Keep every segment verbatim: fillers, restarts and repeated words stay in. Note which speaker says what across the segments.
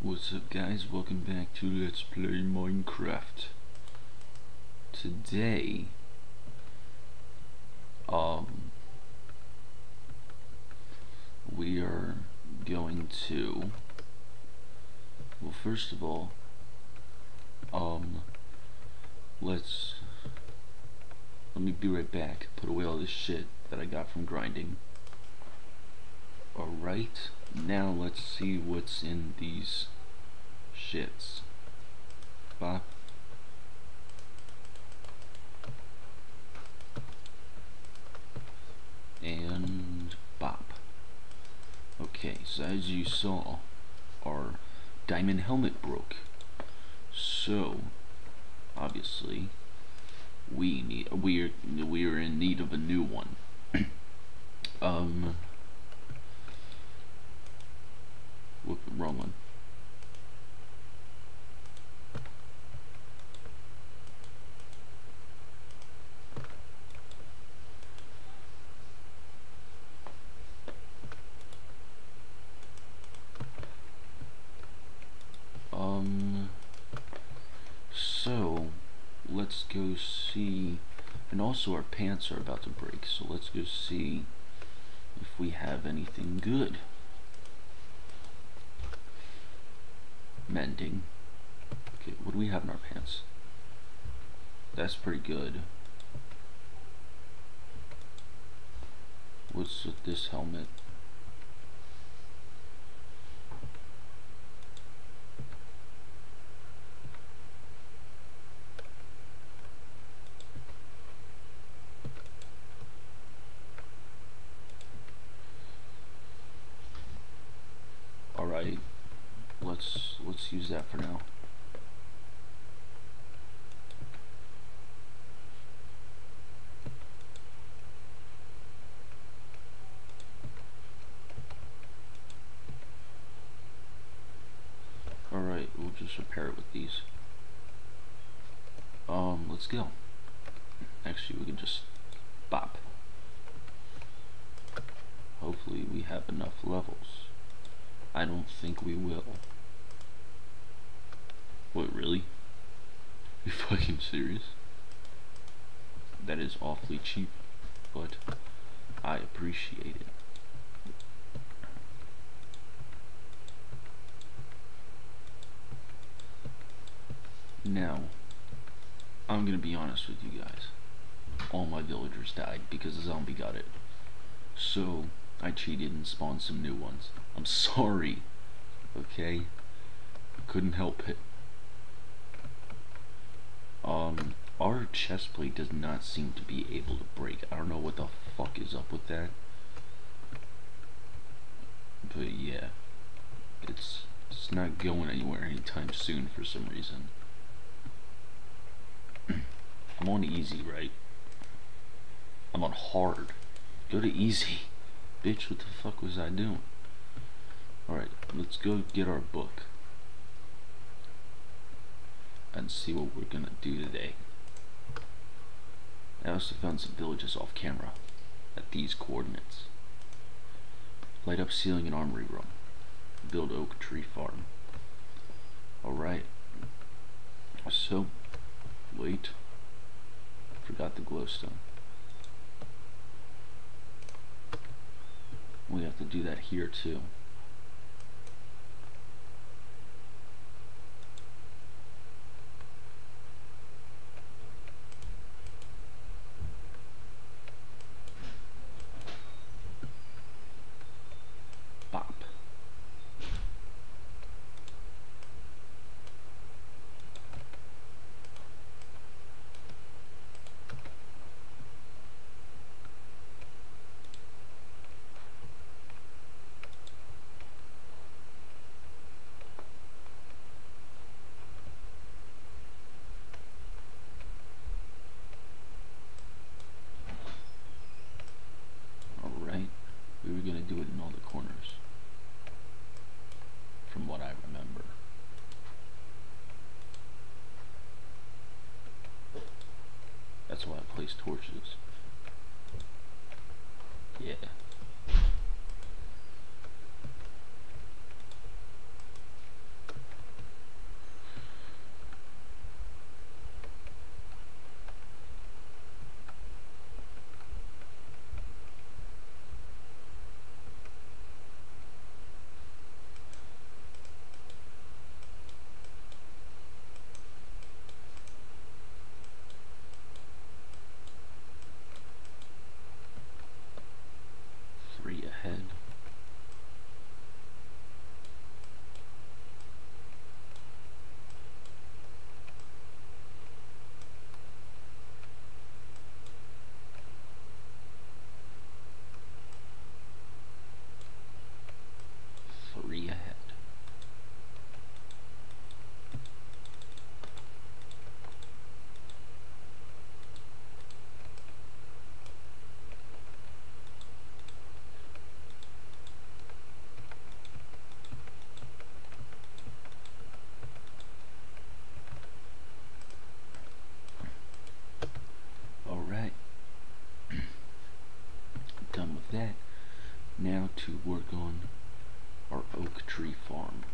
Speaker 1: What's up guys, welcome back to Let's Play Minecraft. Today, um, we are going to, well first of all, um, let's, let me be right back, put away all this shit that I got from grinding. Alright, now let's see what's in these shits. Bop. And bop. Okay, so as you saw, our diamond helmet broke. So, obviously, we need we are we are in need of a new one. um. Whoop, wrong one. Um, so, let's go see, and also our pants are about to break, so let's go see if we have anything good. Mending. Okay, what do we have in our pants? That's pretty good. What's with this helmet? Alright. Let's let's use that for now. Alright, we'll just repair it with these. Um, let's go. Actually, we can just bop. Hopefully we have enough levels. I don't think we will. What, really? Are you fucking serious? That is awfully cheap, but I appreciate it. Now, I'm gonna be honest with you guys. All my villagers died because the zombie got it. So, I cheated and spawned some new ones. I'm sorry, okay? Couldn't help it. Um, our chest plate does not seem to be able to break. I don't know what the fuck is up with that. But yeah, it's, it's not going anywhere anytime soon for some reason. I'm on easy, right? I'm on hard. Go to easy. Bitch, what the fuck was I doing? Alright, let's go get our book and see what we're gonna do today. I also found some villages off camera at these coordinates. Light up ceiling and armory room. Build oak tree farm. Alright. So, wait. Forgot the glowstone. We have to do that here too. Bop. to work on our oak tree farm.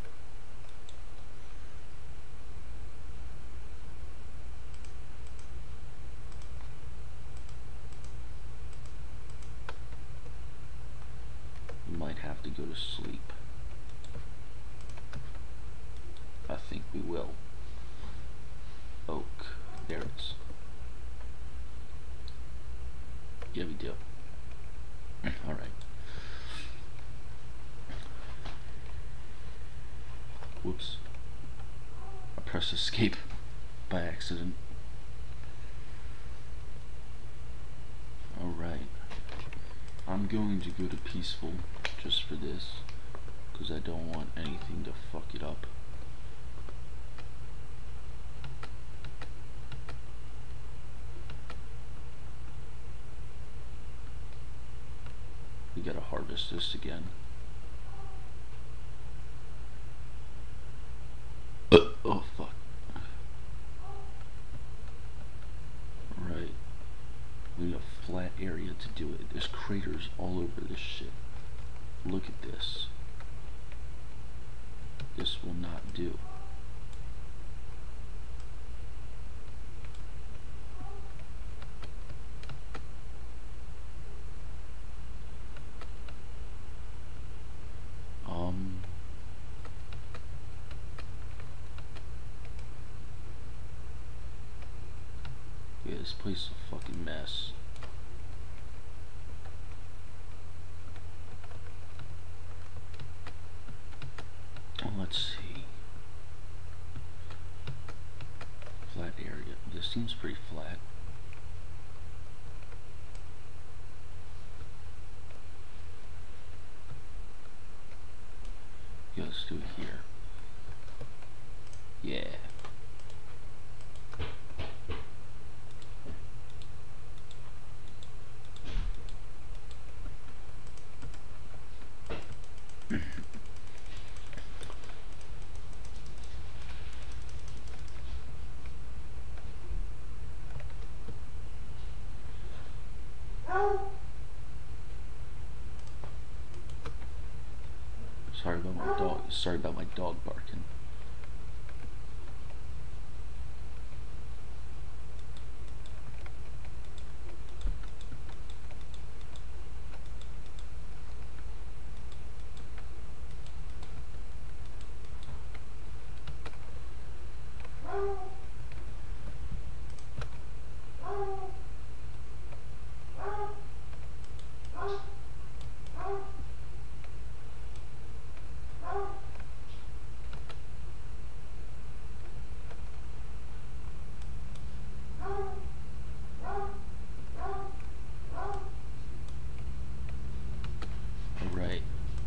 Speaker 1: We might have to go to sleep. I think we will. Oak. There it is. Yeah, we do. Alright. Whoops. I pressed escape by accident. Alright. I'm going to go to peaceful just for this, because I don't want anything to fuck it up. We gotta harvest this again. Uh, oh fuck. Right. We need a flat area to do it. There's craters all over this shit. Look at this. This will not do. Um... Yeah, this place is a fucking mess. Oh, let's see. Flat area. This seems pretty flat. Yeah, let's do it here. Yeah. Sorry about my dog. Sorry about my dog barking. Alright.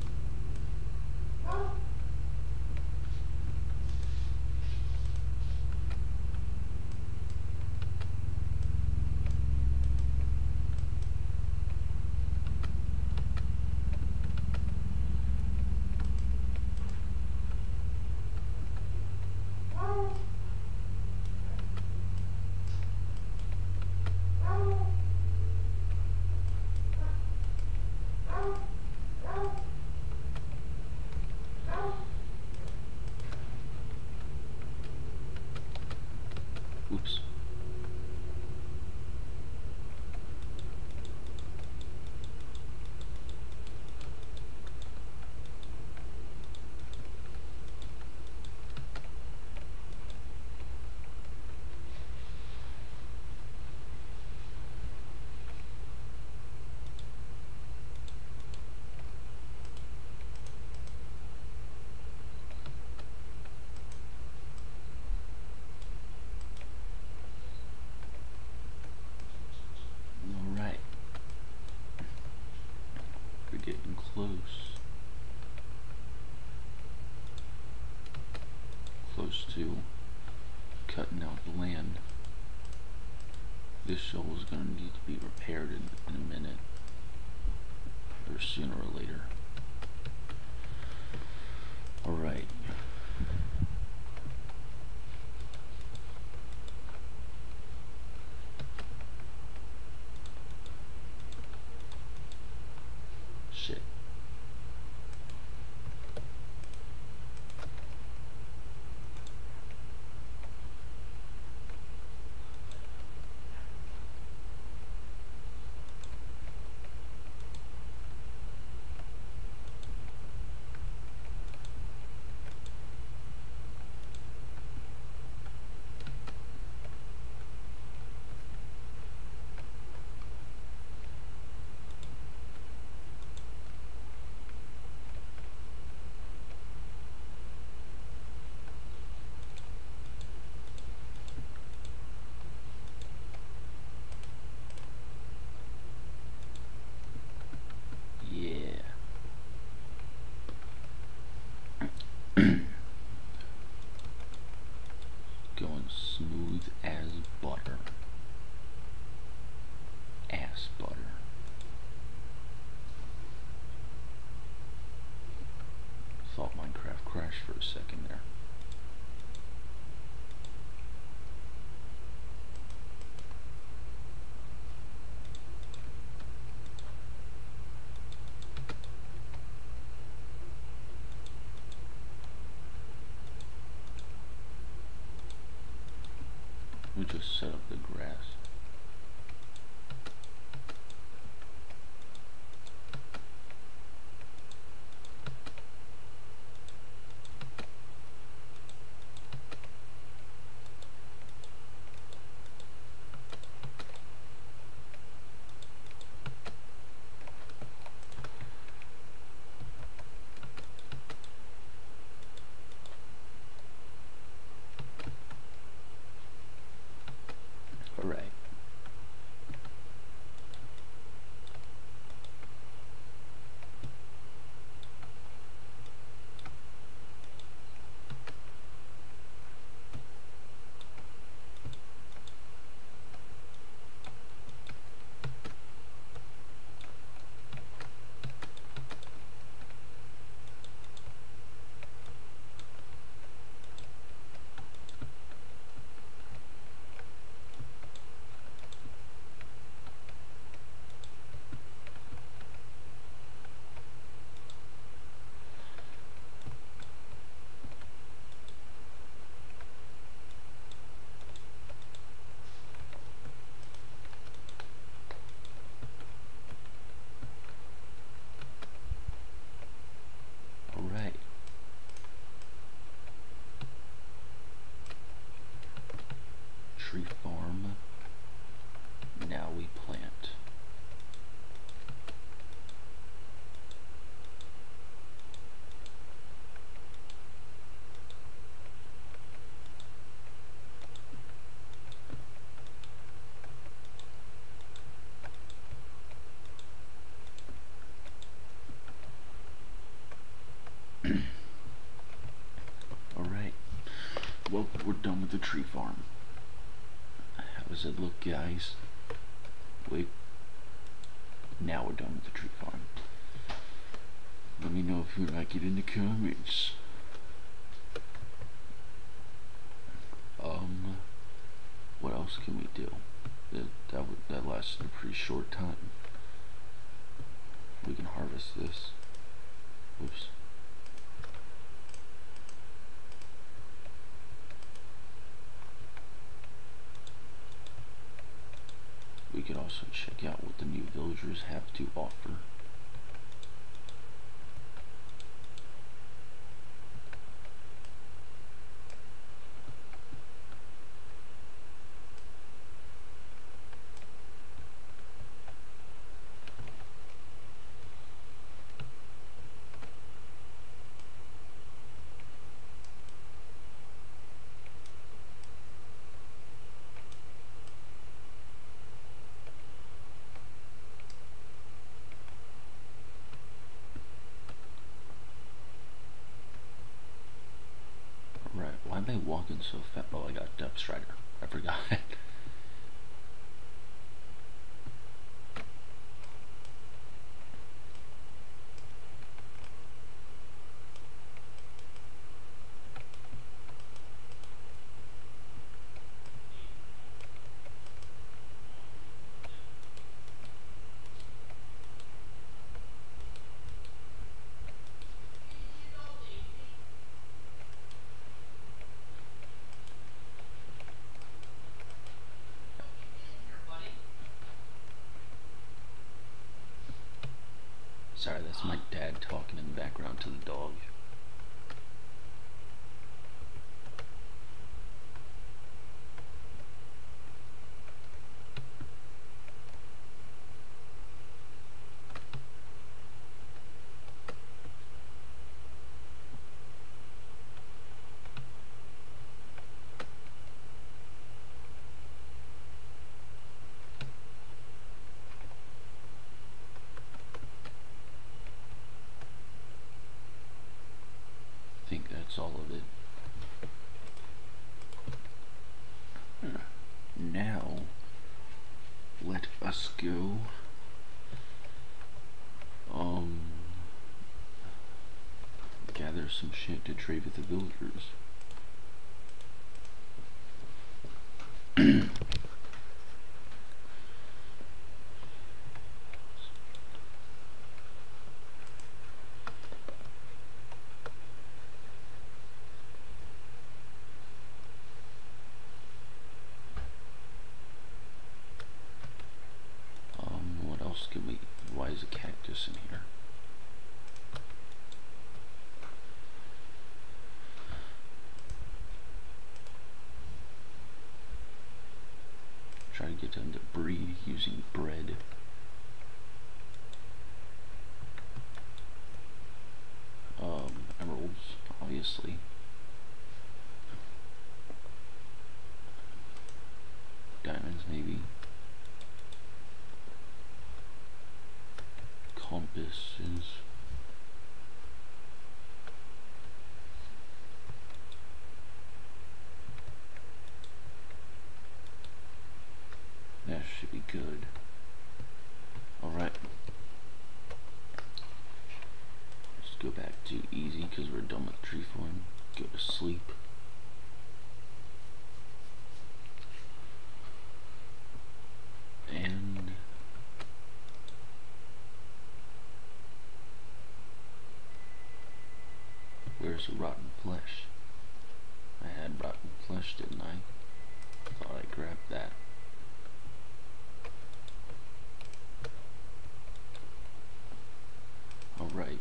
Speaker 1: Oops. Alright. We're getting close. Close to cutting out the land. This shovel is going to need to be repaired in, in a minute, or sooner or later. Alright. Shit. Going smooth as butter. Ass butter. Thought Minecraft crashed for a second there. We just set up the grass. Alright. Alright. Tree farm. Now we plant. Alright. Well, we're done with the tree farm. How does it look, guys? Wait. Now we're done with the tree farm. Let me know if you like it in the comments. Um, what else can we do? That that, that lasted a pretty short time. We can harvest this. Whoops. We could also check out what the new villagers have to offer. Why am I walking so fast? Oh, I got Depth Strider. I forgot. Sorry, that's my dad talking in the background to the dog. that's all of it. Now, let us go um gather some shit to trade with the villagers. Um, what else can we, why is a cactus in here? Try to get them to breed using bread. Um, emeralds, obviously. Diamonds, maybe. Compasses. That should be good. Alright. Let's go back to easy because we're done with tree farm. Go to sleep. And where's the rotten flesh? I had rotten flesh, didn't I? Thought I grabbed that. Alright.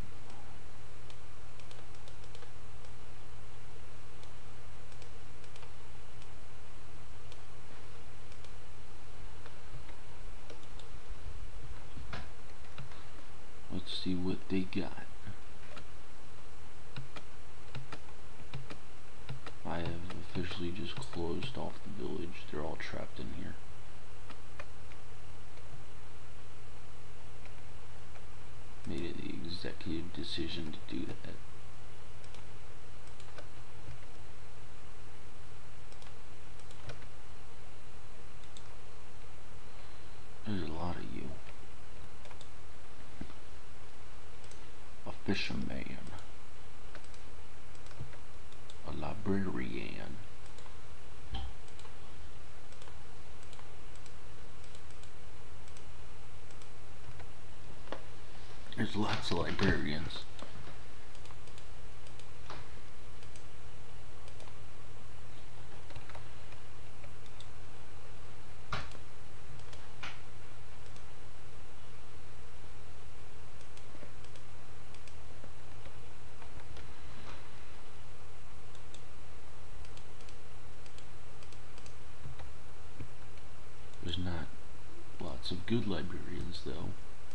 Speaker 1: Let's see what they got. I have officially just closed off the village. They're all trapped in here. Made it the executive decision to do that. There's a lot of you. A fisherman. A librarian. There's lots of librarians. There's not lots of good librarians, though.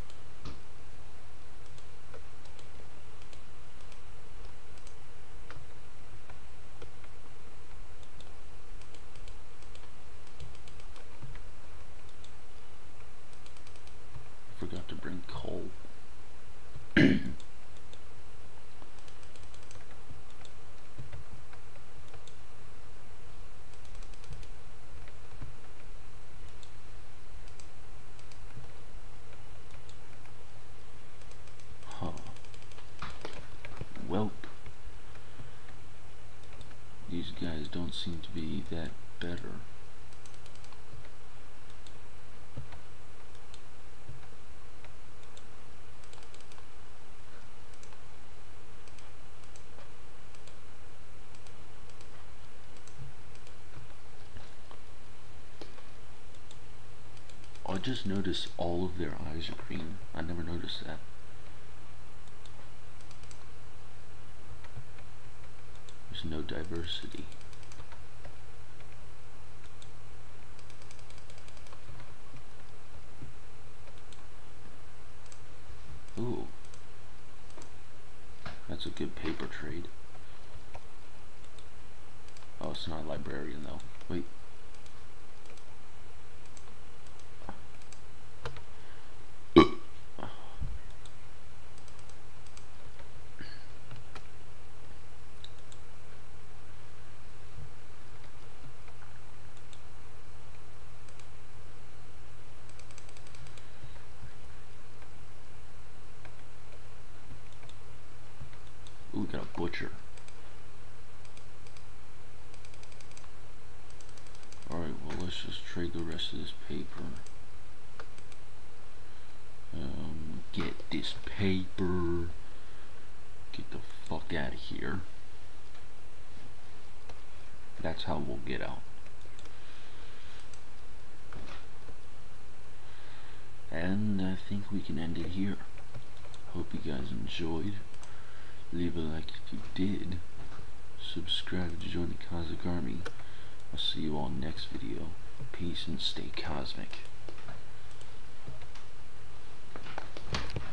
Speaker 1: Forgot to bring coal. Huh. Welp. These guys don't seem to be that better. I just noticed all of their eyes are green. I never noticed that. There's no diversity. Ooh. That's a good paper trade. Oh, it's not a librarian though. Wait. Ooh, we got a butcher. Alright, well, let's just trade the rest of this paper. Um, get this paper. Get the fuck out of here. That's how we'll get out. And I think we can end it here. Hope you guys enjoyed. Leave a like if you did. Subscribe to join the Cosmic Army. I'll see you all next video. Peace and stay cosmic.